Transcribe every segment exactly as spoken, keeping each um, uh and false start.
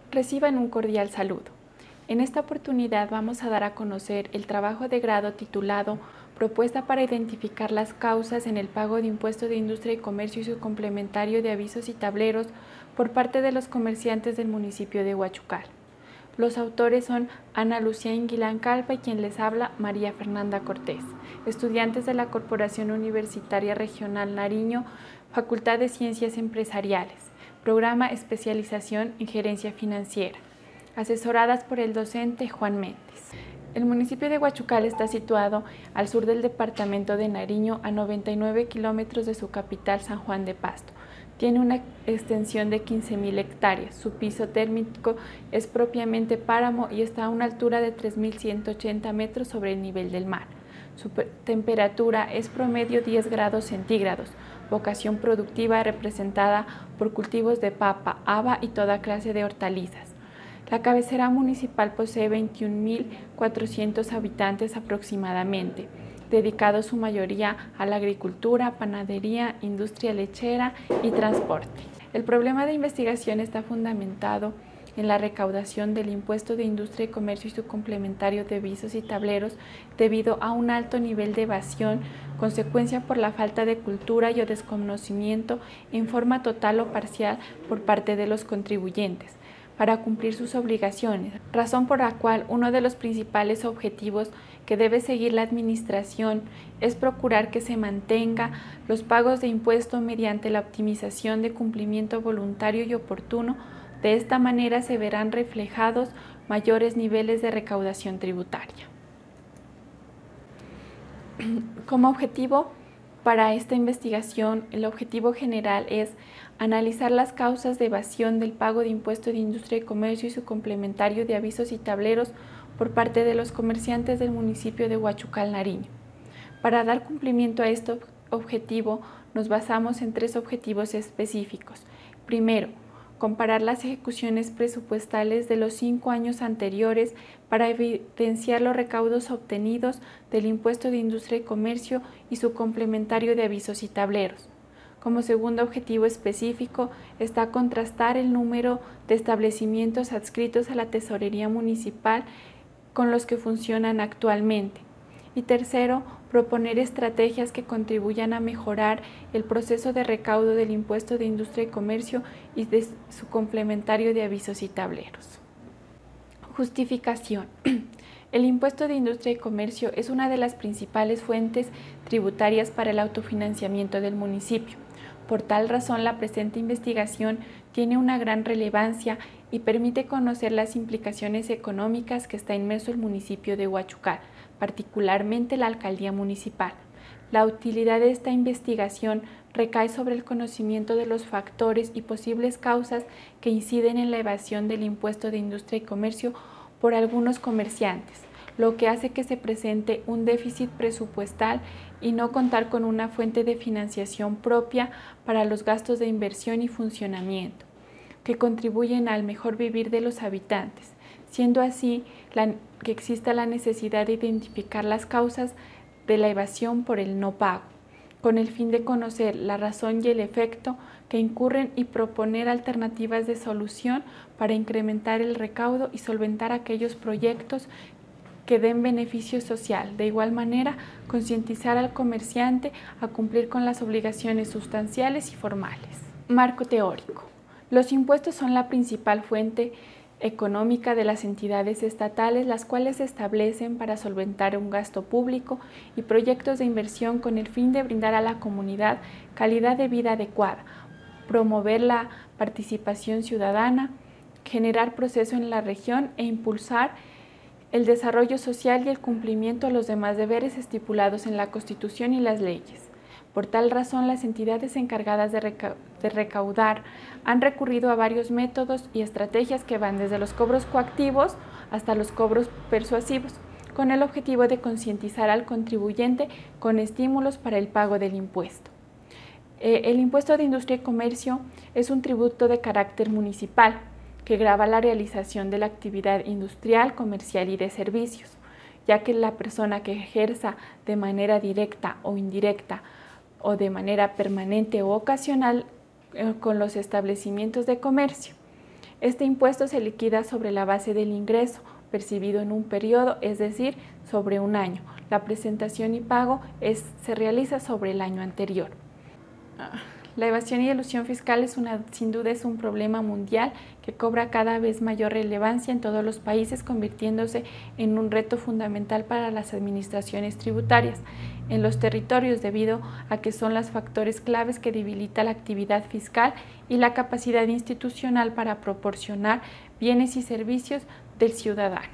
Reciban un cordial saludo. En esta oportunidad vamos a dar a conocer el trabajo de grado titulado Propuesta para identificar las causas en el pago de impuesto de industria y comercio y su complementario de avisos y tableros por parte de los comerciantes del municipio de Huachucal. Los autores son Ana Lucía Inguilán Calpa y quien les habla, María Fernanda Cortés, estudiantes de la Corporación Universitaria Regional Nariño, Facultad de Ciencias Empresariales, Programa Especialización en Gerencia Financiera, asesoradas por el docente Juan Méndez. El municipio de Huachucal está situado al sur del departamento de Nariño, a noventa y nueve kilómetros de su capital, San Juan de Pasto. Tiene una extensión de quince mil hectáreas. Su piso térmico es propiamente páramo y está a una altura de tres mil ciento ochenta metros sobre el nivel del mar. Su temperatura es promedio diez grados centígrados. Vocación productiva representada por cultivos de papa, haba y toda clase de hortalizas. La cabecera municipal posee veintiún mil cuatrocientos habitantes aproximadamente, dedicados su mayoría a la agricultura, panadería, industria lechera y transporte. El problema de investigación está fundamentado en la recaudación del impuesto de industria y comercio y su complementario de avisos y tableros debido a un alto nivel de evasión, consecuencia por la falta de cultura y o desconocimiento en forma total o parcial por parte de los contribuyentes para cumplir sus obligaciones, razón por la cual uno de los principales objetivos que debe seguir la administración es procurar que se mantenga los pagos de impuesto mediante la optimización de cumplimiento voluntario y oportuno. De esta manera se verán reflejados mayores niveles de recaudación tributaria. Como objetivo para esta investigación, el objetivo general es analizar las causas de evasión del pago de impuesto de industria y comercio y su complementario de avisos y tableros por parte de los comerciantes del municipio de Huachucal, Nariño. Para dar cumplimiento a este objetivo, nos basamos en tres objetivos específicos. Primero, comparar las ejecuciones presupuestales de los cinco años anteriores para evidenciar los recaudos obtenidos del impuesto de industria y comercio y su complementario de avisos y tableros. Como segundo objetivo específico está contrastar el número de establecimientos adscritos a la tesorería municipal con los que funcionan actualmente. Y tercero, proponer estrategias que contribuyan a mejorar el proceso de recaudo del impuesto de industria y comercio y de su complementario de avisos y tableros. Justificación. El impuesto de industria y comercio es una de las principales fuentes tributarias para el autofinanciamiento del municipio. Por tal razón, la presente investigación tiene una gran relevancia y permite conocer las implicaciones económicas que está inmerso el municipio de Huachucal, particularmente la alcaldía municipal. La utilidad de esta investigación recae sobre el conocimiento de los factores y posibles causas que inciden en la evasión del impuesto de industria y comercio por algunos comerciantes, lo que hace que se presente un déficit presupuestal y no contar con una fuente de financiación propia para los gastos de inversión y funcionamiento, que contribuyen al mejor vivir de los habitantes, siendo así la, que exista la necesidad de identificar las causas de la evasión por el no pago, con el fin de conocer la razón y el efecto que incurren y proponer alternativas de solución para incrementar el recaudo y solventar aquellos proyectos que den beneficio social. De igual manera, concientizar al comerciante a cumplir con las obligaciones sustanciales y formales. Marco teórico. Los impuestos son la principal fuente económica de las entidades estatales, las cuales se establecen para solventar un gasto público y proyectos de inversión con el fin de brindar a la comunidad calidad de vida adecuada, promover la participación ciudadana, generar progreso en la región e impulsar el desarrollo social y el cumplimiento de los demás deberes estipulados en la Constitución y las leyes. Por tal razón, las entidades encargadas de, reca de recaudar han recurrido a varios métodos y estrategias que van desde los cobros coactivos hasta los cobros persuasivos, con el objetivo de concientizar al contribuyente con estímulos para el pago del impuesto. Eh, el impuesto de industria y comercio es un tributo de carácter municipal que grava la realización de la actividad industrial, comercial y de servicios, ya que la persona que ejerza de manera directa o indirecta o de manera permanente o ocasional eh, con los establecimientos de comercio. Este impuesto se liquida sobre la base del ingreso percibido en un periodo, es decir, sobre un año. La presentación y pago es, se realiza sobre el año anterior. La evasión y elusión fiscal es una, sin duda es un problema mundial que cobra cada vez mayor relevancia en todos los países, convirtiéndose en un reto fundamental para las administraciones tributarias en los territorios, debido a que son los factores claves que debilitan la actividad fiscal y la capacidad institucional para proporcionar bienes y servicios del ciudadano.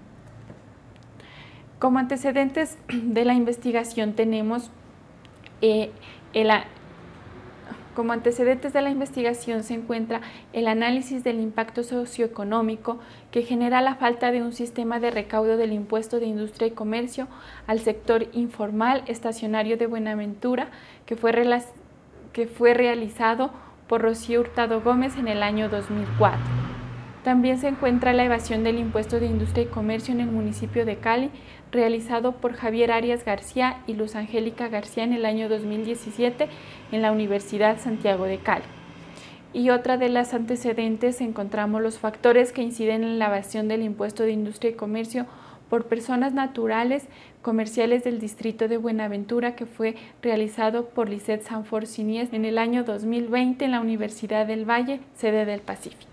Como antecedentes de la investigación tenemos eh, el Como antecedentes de la investigación se encuentra el análisis del impacto socioeconómico que genera la falta de un sistema de recaudo del impuesto de industria y comercio al sector informal estacionario de Buenaventura, que fue, que fue realizado por Rocío Hurtado Gómez en el año dos mil cuatro. También se encuentra la evasión del impuesto de industria y comercio en el municipio de Cali, realizado por Javier Arias García y Luz Angélica García en el año dos mil diecisiete en la Universidad Santiago de Cali. Y otra de las antecedentes encontramos los factores que inciden en la evasión del impuesto de industria y comercio por personas naturales comerciales del distrito de Buenaventura, que fue realizado por Lisette Sanford Sinies en el año dos mil veinte en la Universidad del Valle, sede del Pacífico.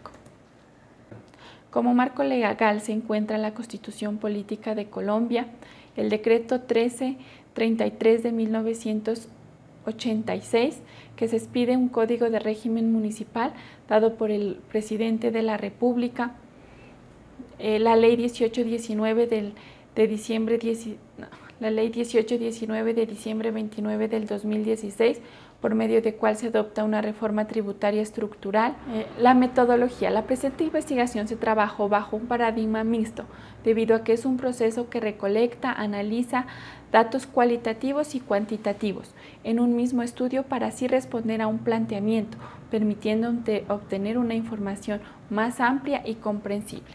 Como marco legal se encuentra la Constitución Política de Colombia, el Decreto trece treinta y tres de mil novecientos ochenta y seis, que se expide un Código de Régimen Municipal dado por el Presidente de la República, eh, la Ley dieciocho diecinueve del, de diciembre diez, no, la Ley dieciocho diecinueve de diciembre veintinueve del dos mil dieciséis, por medio de cual se adopta una reforma tributaria estructural. Eh, la metodología. La presente investigación se trabajó bajo un paradigma mixto, debido a que es un proceso que recolecta, analiza datos cualitativos y cuantitativos en un mismo estudio para así responder a un planteamiento, permitiendo obtener una información más amplia y comprensible.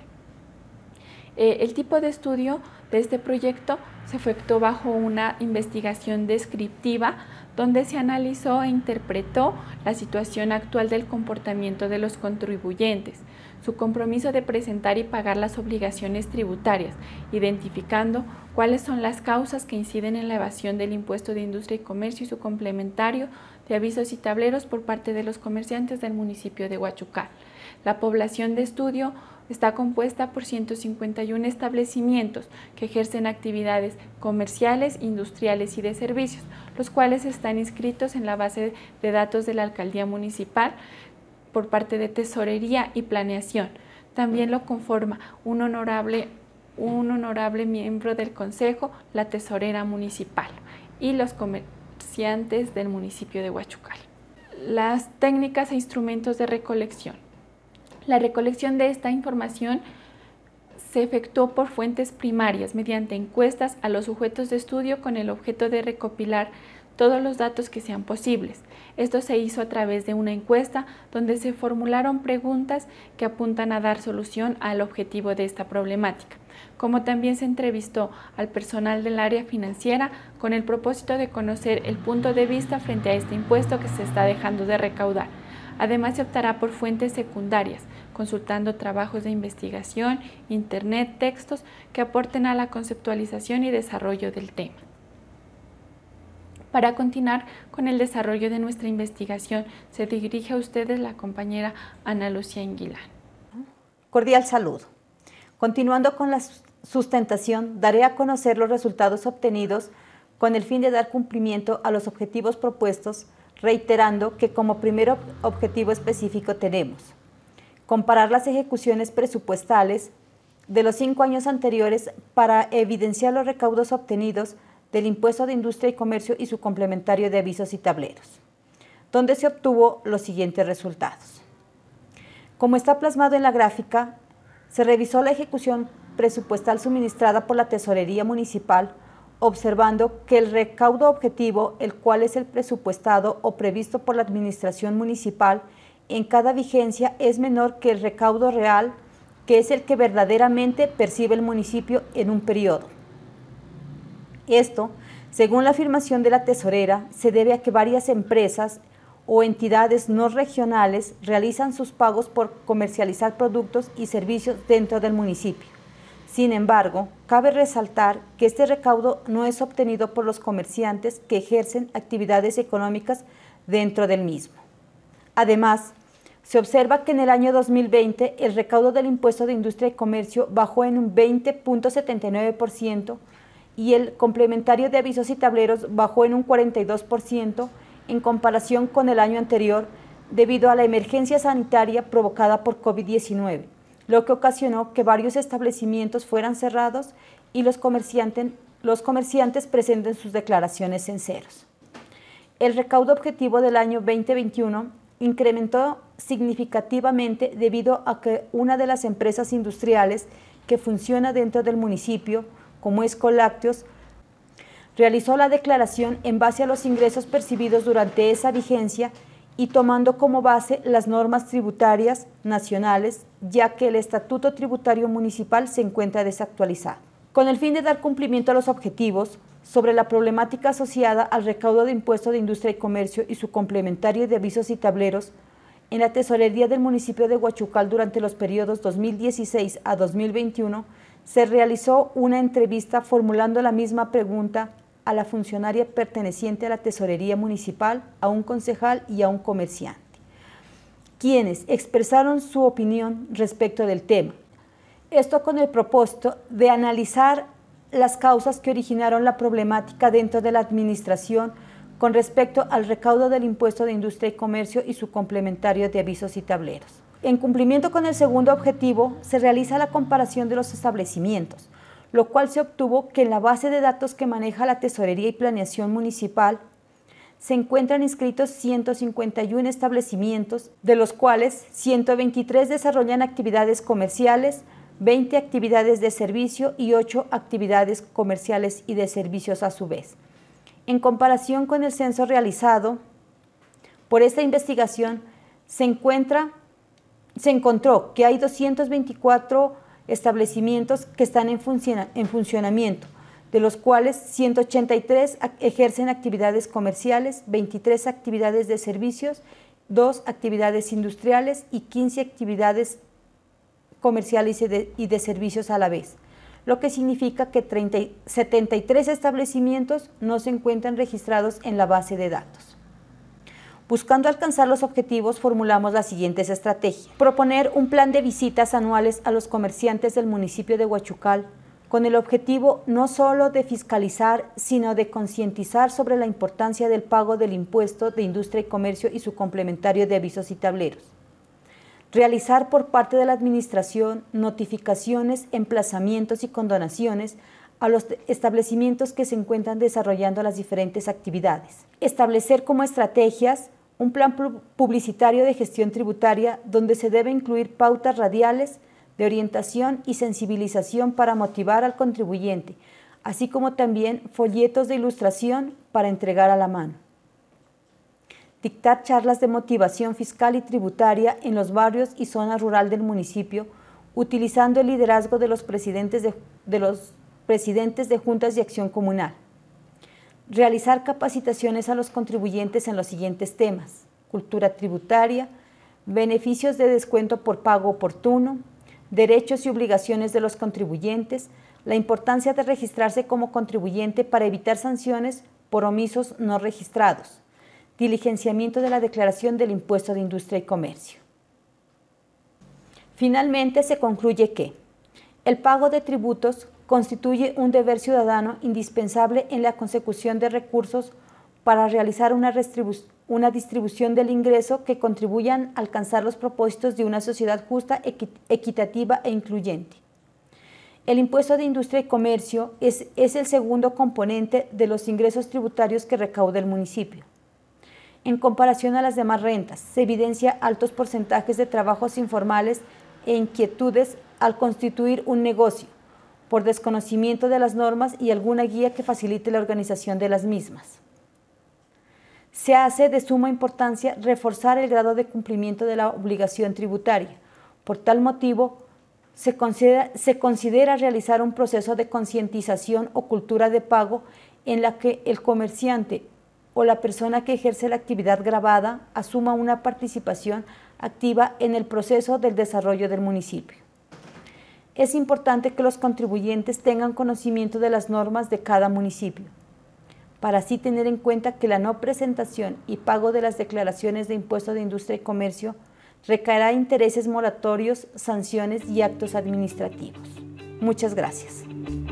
Eh, el tipo de estudio de este proyecto se efectuó bajo una investigación descriptiva, donde se analizó e interpretó la situación actual del comportamiento de los contribuyentes, su compromiso de presentar y pagar las obligaciones tributarias, identificando cuáles son las causas que inciden en la evasión del impuesto de industria y comercio y su complementario de avisos y tableros por parte de los comerciantes del municipio de Huachucal. La población de estudio está compuesta por ciento cincuenta y uno establecimientos que ejercen actividades comerciales, industriales y de servicios, los cuales están inscritos en la base de datos de la Alcaldía Municipal por parte de Tesorería y Planeación. También lo conforma un honorable, un honorable miembro del Consejo, la Tesorera Municipal y los comerciantes del municipio de Huachucal. Las técnicas e instrumentos de recolección. La recolección de esta información se efectuó por fuentes primarias mediante encuestas a los sujetos de estudio con el objeto de recopilar todos los datos que sean posibles. Esto se hizo a través de una encuesta donde se formularon preguntas que apuntan a dar solución al objetivo de esta problemática, como también se entrevistó al personal del área financiera con el propósito de conocer el punto de vista frente a este impuesto que se está dejando de recaudar. Además, se optará por fuentes secundarias, consultando trabajos de investigación, internet, textos que aporten a la conceptualización y desarrollo del tema. Para continuar con el desarrollo de nuestra investigación, se dirige a ustedes la compañera Ana Lucía Inguilán. Cordial saludo. Continuando con la sustentación, daré a conocer los resultados obtenidos con el fin de dar cumplimiento a los objetivos propuestos, reiterando que como primer objetivo específico tenemos comparar las ejecuciones presupuestales de los cinco años anteriores para evidenciar los recaudos obtenidos del impuesto de industria y comercio y su complementario de avisos y tableros, donde se obtuvo los siguientes resultados. Como está plasmado en la gráfica, se revisó la ejecución presupuestal suministrada por la Tesorería Municipal, observando que el recaudo objetivo, el cual es el presupuestado o previsto por la Administración Municipal en cada vigencia, es menor que el recaudo real, que es el que verdaderamente percibe el municipio en un periodo. Esto, según la afirmación de la tesorera, se debe a que varias empresas o entidades no regionales realizan sus pagos por comercializar productos y servicios dentro del municipio. Sin embargo, cabe resaltar que este recaudo no es obtenido por los comerciantes que ejercen actividades económicas dentro del mismo. Además, se observa que en el año dos mil veinte el recaudo del impuesto de industria y comercio bajó en un veinte punto setenta y nueve por ciento y el complementario de avisos y tableros bajó en un cuarenta y dos por ciento en comparación con el año anterior debido a la emergencia sanitaria provocada por COVID diecinueve, lo que ocasionó que varios establecimientos fueran cerrados y los comerciantes, los comerciantes presenten sus declaraciones en ceros. El recaudo objetivo del año veinte veintiuno incrementó significativamente debido a que una de las empresas industriales que funciona dentro del municipio, como es Colácteos, realizó la declaración en base a los ingresos percibidos durante esa vigencia y tomando como base las normas tributarias nacionales, ya que el Estatuto Tributario Municipal se encuentra desactualizado. Con el fin de dar cumplimiento a los objetivos, sobre la problemática asociada al recaudo de impuesto de industria y comercio y su complementario de avisos y tableros, en la tesorería del municipio de Huachucal durante los periodos dos mil dieciséis a dos mil veintiuno, se realizó una entrevista formulando la misma pregunta a la funcionaria perteneciente a la tesorería municipal, a un concejal y a un comerciante, quienes expresaron su opinión respecto del tema. Esto con el propósito de analizar las causas que originaron la problemática dentro de la administración con respecto al recaudo del impuesto de industria y comercio y su complementario de avisos y tableros. En cumplimiento con el segundo objetivo, se realiza la comparación de los establecimientos, lo cual se obtuvo que en la base de datos que maneja la Tesorería y Planeación Municipal se encuentran inscritos ciento cincuenta y uno establecimientos, de los cuales ciento veintitrés desarrollan actividades comerciales, veinte actividades de servicio y ocho actividades comerciales y de servicios a su vez. En comparación con el censo realizado por esta investigación, se, encuentra, se encontró que hay doscientos veinticuatro establecimientos que están en, funciona, en funcionamiento, de los cuales ciento ochenta y tres ejercen actividades comerciales, veintitrés actividades de servicios, dos actividades industriales y quince actividades comerciales y de, y de servicios a la vez, lo que significa que treinta, setenta y tres establecimientos no se encuentran registrados en la base de datos. Buscando alcanzar los objetivos, formulamos las siguientes estrategias. Proponer un plan de visitas anuales a los comerciantes del municipio de Huachucal, con el objetivo no solo de fiscalizar, sino de concientizar sobre la importancia del pago del impuesto de industria y comercio y su complementario de avisos y tableros. Realizar por parte de la administración notificaciones, emplazamientos y condonaciones a los establecimientos que se encuentran desarrollando las diferentes actividades. Establecer como estrategias un plan publicitario de gestión tributaria donde se debe incluir pautas radiales de orientación y sensibilización para motivar al contribuyente, así como también folletos de ilustración para entregar a la mano. Dictar charlas de motivación fiscal y tributaria en los barrios y zona rural del municipio, utilizando el liderazgo de los presidentes de, de los presidentes de juntas de acción comunal. Realizar capacitaciones a los contribuyentes en los siguientes temas: cultura tributaria, beneficios de descuento por pago oportuno, derechos y obligaciones de los contribuyentes, la importancia de registrarse como contribuyente para evitar sanciones por omisos no registrados, diligenciamiento de la declaración del impuesto de industria y comercio. Finalmente, se concluye que el pago de tributos constituye un deber ciudadano indispensable en la consecución de recursos para realizar una, una distribución del ingreso que contribuyan a alcanzar los propósitos de una sociedad justa, equi equitativa e incluyente. El impuesto de industria y comercio es, es el segundo componente de los ingresos tributarios que recauda el municipio. En comparación a las demás rentas, se evidencia altos porcentajes de trabajos informales e inquietudes al constituir un negocio, por desconocimiento de las normas y alguna guía que facilite la organización de las mismas. Se hace de suma importancia reforzar el grado de cumplimiento de la obligación tributaria. Por tal motivo, se considera, se considera realizar un proceso de concientización o cultura de pago en la que el comerciante o la persona que ejerce la actividad gravada asuma una participación activa en el proceso del desarrollo del municipio. Es importante que los contribuyentes tengan conocimiento de las normas de cada municipio, para así tener en cuenta que la no presentación y pago de las declaraciones de impuesto de industria y comercio recaerá intereses moratorios, sanciones y actos administrativos. Muchas gracias.